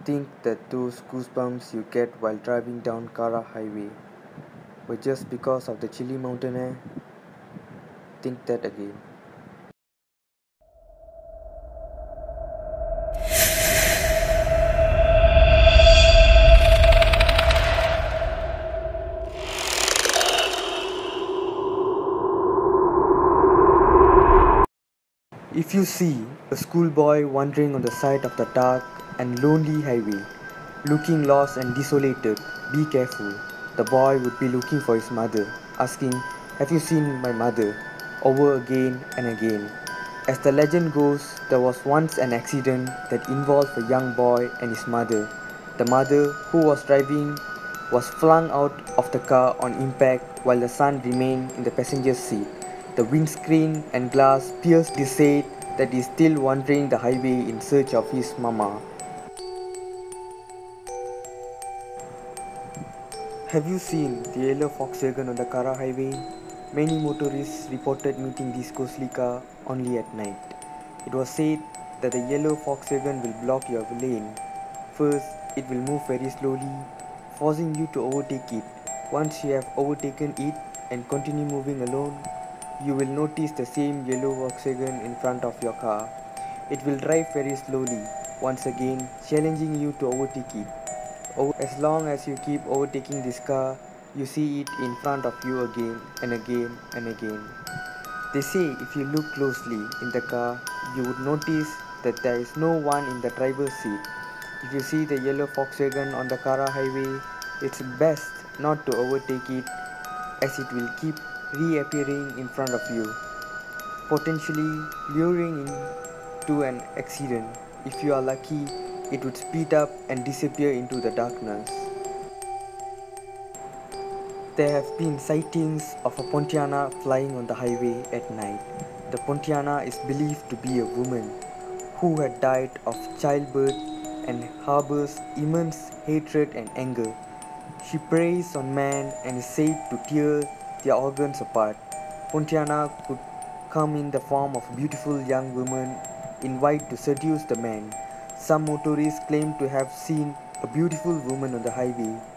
think that those goosebumps you get while driving down Kara Highway were just because of the chilly mountain air? Think that again. If you see a schoolboy wandering on the side of the dark and lonely highway, looking lost and desolated, be careful. The boy would be looking for his mother, asking, "Have you seen my mother?" over again and again. As the legend goes, there was once an accident that involved a young boy and his mother. The mother, who was driving, was flung out of the car on impact while the son remained in the passenger seat. The windscreen and glass pierced the said that he is still wandering the highway in search of his mama. Have you seen the yellow Volkswagen on the Kara highway? Many motorists reported meeting this ghostly car only at night. It was said that the yellow Volkswagen will block your lane. First, it will move very slowly, forcing you to overtake it. Once you have overtaken it and continue moving alone, you will notice the same yellow Volkswagen in front of your car. It will drive very slowly, once again challenging you to overtake it. As long as you keep overtaking this car, you see it in front of you again and again and again. They say if you look closely in the car, you would notice that there is no one in the driver's seat. If you see the yellow Volkswagen on the Kara highway, it's best not to overtake it as it will keep reappearing in front of you, potentially luring into an accident. If you are lucky, it would speed up and disappear into the darkness. There have been sightings of a Pontiana flying on the highway at night. The Pontiana is believed to be a woman who had died of childbirth and harbors immense hatred and anger. She preys on man and is said to tear their organs apart. Pontiana could come in the form of a beautiful young woman in white to seduce the man. Some motorists claim to have seen a beautiful woman on the highway